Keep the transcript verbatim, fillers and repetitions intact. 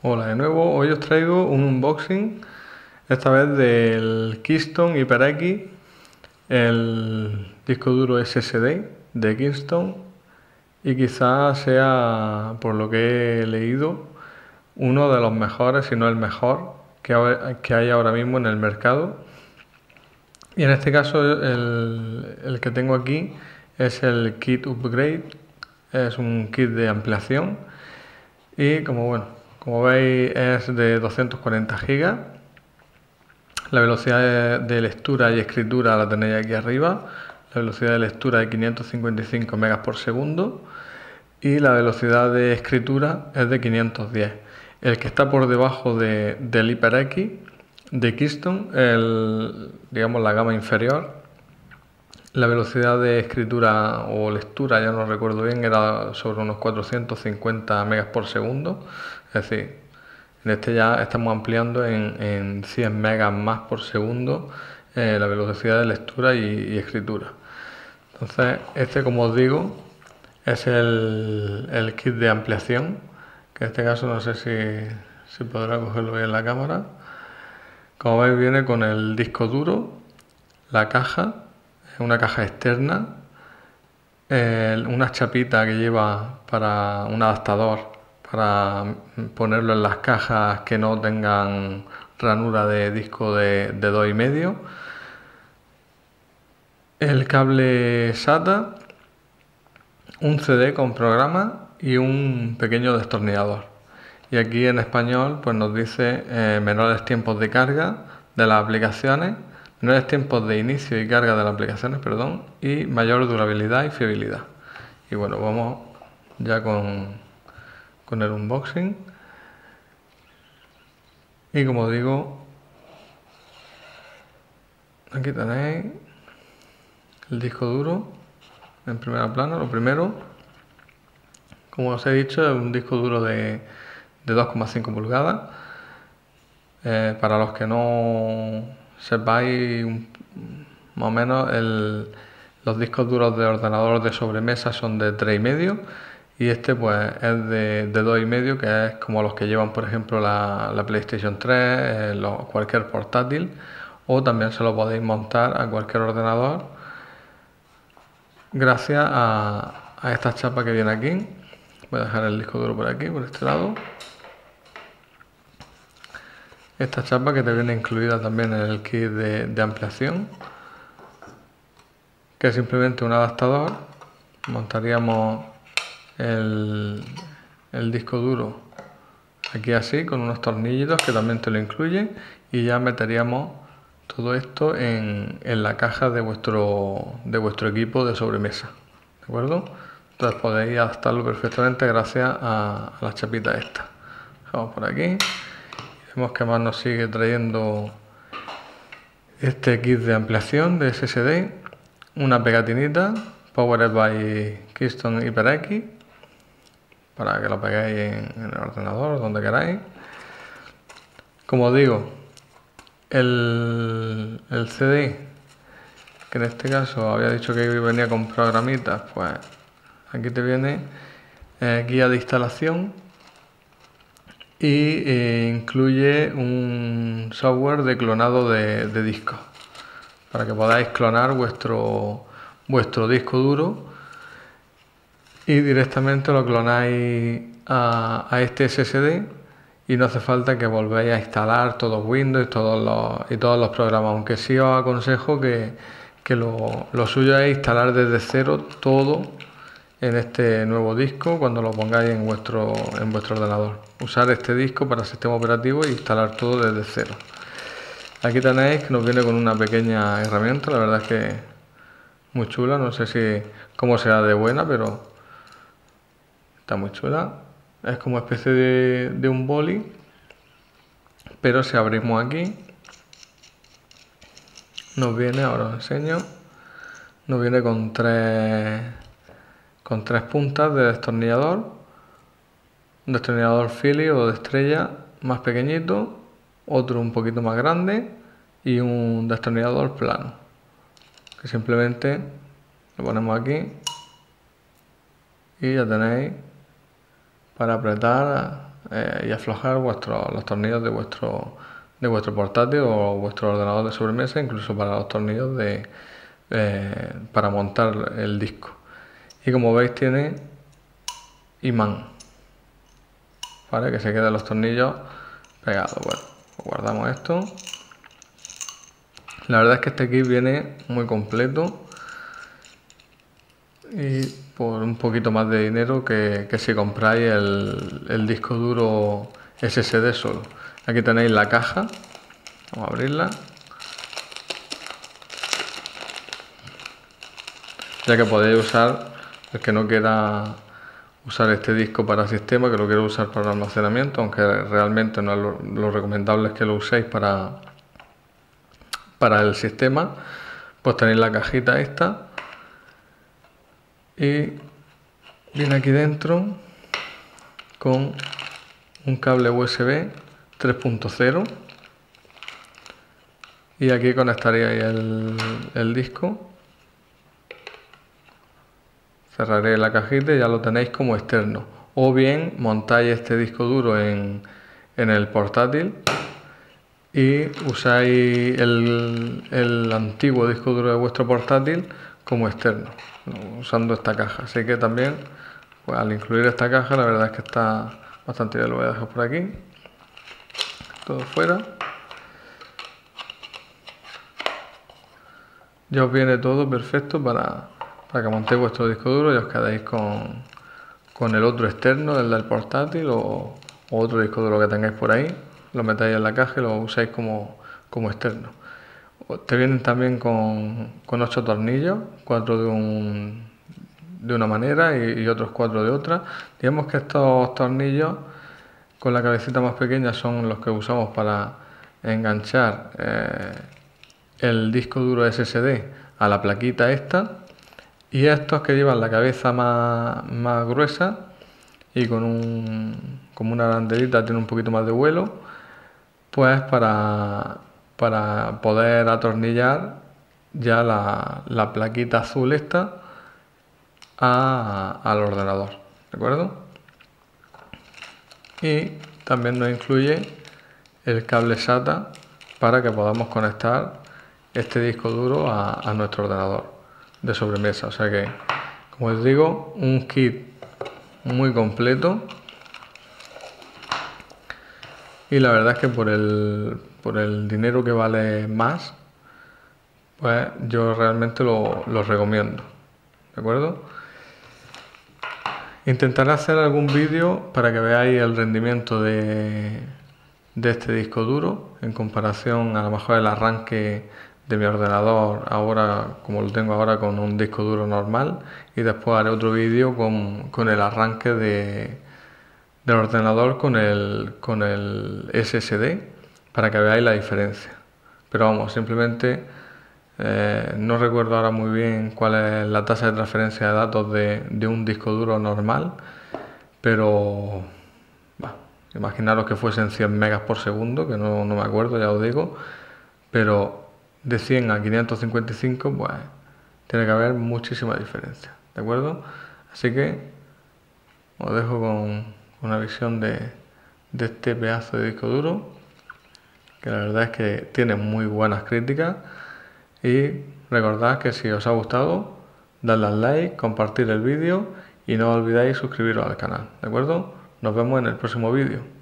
Hola de nuevo, hoy os traigo un unboxing, esta vez del Keystone HyperX, el disco duro S S D de Keystone, y quizás sea, por lo que he leído, uno de los mejores, si no el mejor, que, que hay ahora mismo en el mercado. Y en este caso el, el que tengo aquí es el kit upgrade, es un kit de ampliación y como bueno, como veis es de doscientos cuarenta gigas. La velocidad de, de lectura y escritura la tenéis aquí arriba. La velocidad de lectura de quinientos cincuenta y cinco megas por segundo y la velocidad de escritura es de quinientos diez. El que está por debajo de, del HyperX de Keystone, el, digamos la gama inferior, la velocidad de escritura o lectura, ya no recuerdo bien, era sobre unos cuatrocientos cincuenta megas por segundo. Es decir, en este ya estamos ampliando en, en cien megas más por segundo eh, la velocidad de lectura y, y escritura. Entonces, este, como os digo, es el, el kit de ampliación, que en este caso no sé si, si podrá cogerlo bien en la cámara. Como veis, viene con el disco duro, la caja, una caja externa, eh, una chapita que lleva para un adaptador para ponerlo en las cajas que no tengan ranura de disco de, de dos y medio, el cable SATA, un C D con programa y un pequeño destornillador. Y aquí en español pues nos dice eh, menores tiempos de carga de las aplicaciones, menores tiempos de inicio y carga de las aplicaciones, perdón, y mayor durabilidad y fiabilidad. Y bueno, vamos ya con, con el unboxing. Y como digo, aquí tenéis el disco duro en primera plana. Lo primero, como os he dicho, es un disco duro de, de dos coma cinco pulgadas. Eh, para los que no sepáis, más o menos el, los discos duros de ordenador de sobremesa son de tres y medio y este pues es de, de dos y medio, que es como los que llevan por ejemplo la, la PlayStation tres, eh, lo, cualquier portátil, o también se lo podéis montar a cualquier ordenador gracias a, a esta chapa que viene aquí. Voy a dejar el disco duro por aquí, por este lado. Esta chapa que te viene incluida también en el kit de, de ampliación, que es simplemente un adaptador. Montaríamos el, el disco duro aquí así, con unos tornillos que también te lo incluyen, y ya meteríamos todo esto en, en la caja de vuestro, de vuestro equipo de sobremesa, ¿de acuerdo? Entonces podéis adaptarlo perfectamente gracias a, a la chapita esta. Vamos por aquí. Vemos que más nos sigue trayendo este kit de ampliación de S S D, una pegatinita Powered by Keystone HyperX para que lo peguéis en, en el ordenador, donde queráis. Como os digo, el, el C D, que en este caso había dicho que venía con programitas, pues aquí te viene eh, guía de instalación y eh, incluye un software de clonado de, de discos para que podáis clonar vuestro, vuestro disco duro y directamente lo clonáis a, a este S S D y no hace falta que volváis a instalar todos Windows todos los, y todos los programas, aunque sí os aconsejo que, que lo, lo suyo es instalar desde cero todo en este nuevo disco cuando lo pongáis en vuestro, en vuestro ordenador. Usar este disco para el sistema operativo e instalar todo desde cero. Aquí tenéis que nos viene con una pequeña herramienta, la verdad es que muy chula, no sé si cómo será de buena, pero está muy chula. Es como una especie de, de un boli, pero si abrimos aquí, nos viene, ahora os enseño, nos viene con tres con tres puntas de destornillador, un destornillador Phillips o de estrella más pequeñito, otro un poquito más grande y un destornillador plano, que simplemente lo ponemos aquí y ya tenéis para apretar eh, y aflojar vuestro, los tornillos de vuestro, de vuestro portátil o vuestro ordenador de sobremesa, incluso para los tornillos de, eh, para montar el disco. Y como veis tiene imán, ¿vale? Que se quedan los tornillos pegados. Bueno, pues guardamos esto. La verdad es que este kit viene muy completo y por un poquito más de dinero que, que si compráis el, el disco duro S S D solo. Aquí tenéis la caja, vamos a abrirla, ya que podéis usar, el que no quiera usar este disco para sistema, que lo quiero usar para almacenamiento, aunque realmente no es lo, lo recomendable es que lo uséis para, para el sistema, pues tenéis la cajita esta y viene aquí dentro con un cable U S B tres punto cero y aquí conectaríais el, el disco. Cerraré la cajita y ya lo tenéis como externo. O bien montáis este disco duro en, en el portátil y usáis el, el antiguo disco duro de vuestro portátil como externo, usando esta caja. Así que también, pues, al incluir esta caja, la verdad es que está bastante bien. Lo voy a dejar por aquí. Todo fuera. Ya os viene todo perfecto para, para que montéis vuestro disco duro y os quedéis con, con el otro externo, el del portátil o, o otro disco duro que tengáis por ahí. Lo metáis en la caja y lo usáis como, como externo. Te vienen también con, con ocho tornillos, cuatro de, un, de una manera y, y otros cuatro de otra. Digamos que estos tornillos con la cabecita más pequeña son los que usamos para enganchar eh, el disco duro S S D a la plaquita esta, y estos que llevan la cabeza más, más gruesa y con un, como una banderita, tiene un poquito más de vuelo, pues para, para poder atornillar ya la, la plaquita azul esta a, al ordenador, ¿de acuerdo? Y también nos incluye el cable SATA para que podamos conectar este disco duro a, a nuestro ordenador de sobremesa. O sea que, como os digo, un kit muy completo y la verdad es que por el, por el dinero que vale más, pues yo realmente lo, lo recomiendo, ¿de acuerdo? Intentaré hacer algún vídeo para que veáis el rendimiento de, de este disco duro en comparación a lo mejor el arranque de mi ordenador ahora, como lo tengo ahora, con un disco duro normal, y después haré otro vídeo con, con el arranque de, del ordenador con el, con el S S D para que veáis la diferencia. Pero vamos, simplemente eh, no recuerdo ahora muy bien cuál es la tasa de transferencia de datos de, de un disco duro normal, pero bah, imaginaros que fuesen cien megas por segundo, que no, no me acuerdo, ya os digo, pero de cien a quinientos cincuenta y cinco, pues tiene que haber muchísima diferencia, ¿de acuerdo? Así que os dejo con una visión de, de este pedazo de disco duro, que la verdad es que tiene muy buenas críticas, y recordad que si os ha gustado, dadle al like, compartir el vídeo y no olvidéis suscribiros al canal, ¿de acuerdo? Nos vemos en el próximo vídeo.